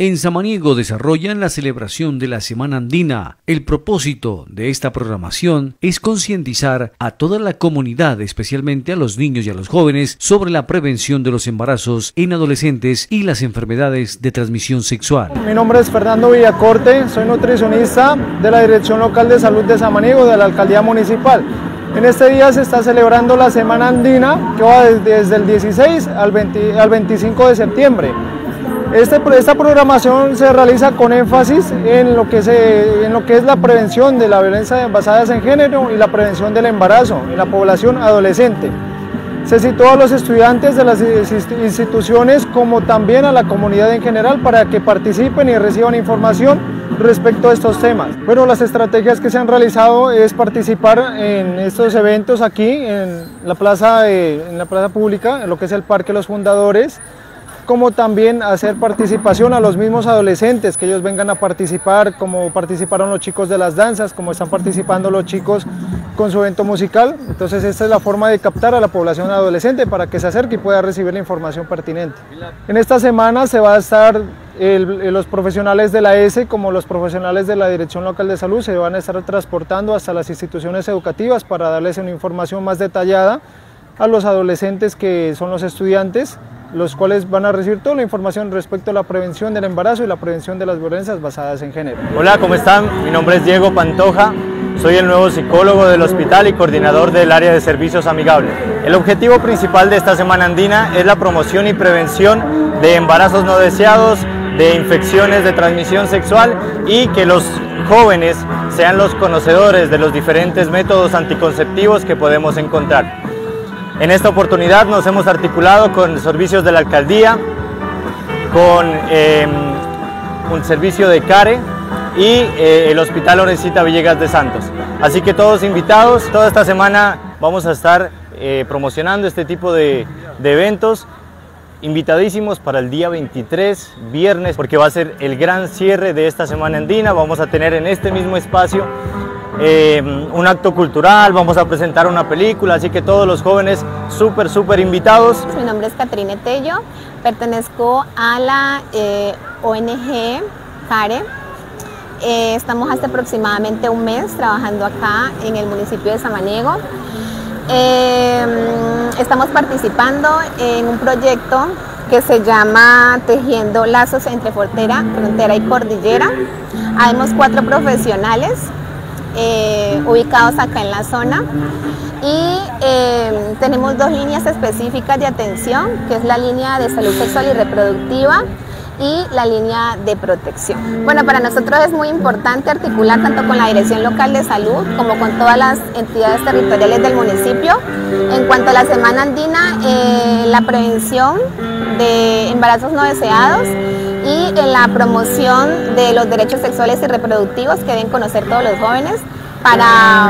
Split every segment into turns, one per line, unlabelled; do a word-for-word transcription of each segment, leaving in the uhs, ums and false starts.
En Samaniego desarrollan la celebración de la Semana Andina. El propósito de esta programación es concientizar a toda la comunidad, especialmente a los niños y a los jóvenes, sobre la prevención de los embarazos en adolescentes y las enfermedades de transmisión sexual.
Mi nombre es Fernando Villacorte, soy nutricionista de la Dirección Local de Salud de Samaniego, de la Alcaldía Municipal. En este día se está celebrando la Semana Andina, que va desde el dieciséis al, veinte, al veinticinco de septiembre. Este, esta programación se realiza con énfasis en lo, que se, en lo que es la prevención de la violencia basada en género y la prevención del embarazo en la población adolescente. Se citó a los estudiantes de las instituciones como también a la comunidad en general para que participen y reciban información respecto a estos temas. Bueno, las estrategias que se han realizado es participar en estos eventos aquí en la plaza, de, en la plaza pública, en lo que es el Parque Los Fundadores, como también hacer participación a los mismos adolescentes, que ellos vengan a participar, como participaron los chicos de las danzas, como están participando los chicos con su evento musical. Entonces esta es la forma de captar a la población adolescente para que se acerque y pueda recibir la información pertinente. En esta semana se va a estar el, los profesionales de la E S E como los profesionales de la Dirección Local de Salud se van a estar transportando hasta las instituciones educativas para darles una información más detallada a los adolescentes que son los estudiantes, los cuales van a recibir toda la información respecto a la prevención del embarazo y la prevención de las violencias basadas en género.
Hola, ¿cómo están? Mi nombre es Diego Pantoja, soy el nuevo psicólogo del hospital y coordinador del área de servicios amigables. El objetivo principal de esta Semana Andina es la promoción y prevención de embarazos no deseados, de infecciones de transmisión sexual y que los jóvenes sean los conocedores de los diferentes métodos anticonceptivos que podemos encontrar. En esta oportunidad nos hemos articulado con servicios de la alcaldía, con eh, un servicio de CARE y eh, el Hospital Lorencita Villegas de Santos. Así que todos invitados, toda esta semana vamos a estar eh, promocionando este tipo de, de eventos, invitadísimos para el día veintitrés, viernes, porque va a ser el gran cierre de esta Semana Andina. Vamos a tener en este mismo espacio Eh, un acto cultural, vamos a presentar una película, así que todos los jóvenes súper, súper invitados.
Mi nombre es Catrine Tello, pertenezco a la eh, O N G CARE. Eh, estamos hace aproximadamente un mes trabajando acá en el municipio de Samaniego. Eh, estamos participando en un proyecto que se llama Tejiendo Lazos entre Frontera, Frontera y Cordillera. Habemos cuatro profesionales Eh, ubicados acá en la zona y eh, tenemos dos líneas específicas de atención, que es la línea de salud sexual y reproductiva y la línea de protección. Bueno, para nosotros es muy importante articular tanto con la Dirección Local de Salud como con todas las entidades territoriales del municipio. En cuanto a la Semana Andina, eh, la prevención de embarazos no deseados y en la promoción de los derechos sexuales y reproductivos que deben conocer todos los jóvenes para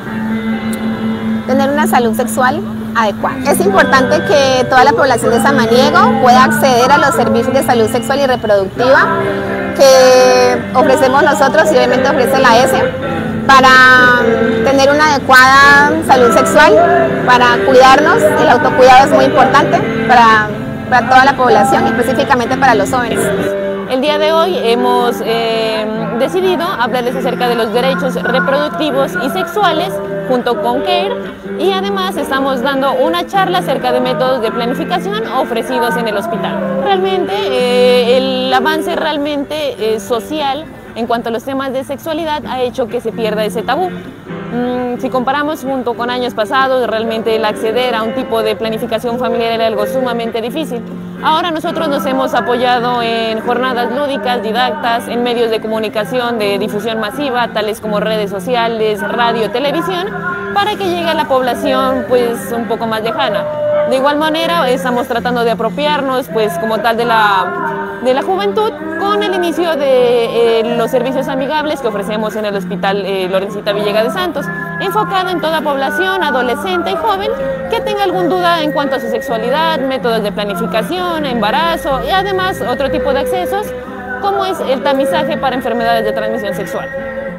tener una salud sexual adecuada. Es importante que toda la población de Samaniego pueda acceder a los servicios de salud sexual y reproductiva que ofrecemos nosotros y obviamente ofrece la E S E para tener una adecuada salud sexual, para cuidarnos. El autocuidado es muy importante para para toda la población y específicamente para los jóvenes.
El día de hoy hemos eh, decidido hablarles acerca de los derechos reproductivos y sexuales junto con CARE y además estamos dando una charla acerca de métodos de planificación ofrecidos en el hospital. Realmente eh, el avance realmente eh, social en cuanto a los temas de sexualidad ha hecho que se pierda ese tabú. Si comparamos junto con años pasados, realmente el acceder a un tipo de planificación familiar era algo sumamente difícil. Ahora nosotros nos hemos apoyado en jornadas lúdicas, didactas, en medios de comunicación de difusión masiva, tales como redes sociales, radio, televisión, para que llegue a la población pues un poco más lejana. De igual manera estamos tratando de apropiarnos pues como tal de la, de la juventud con el inicio de eh, los servicios amigables que ofrecemos en el Hospital eh, Lorencita Villegas de Santos, enfocado en toda población, adolescente y joven que tenga alguna duda en cuanto a su sexualidad, métodos de planificación, embarazo y además otro tipo de accesos como es el tamizaje para enfermedades de transmisión sexual.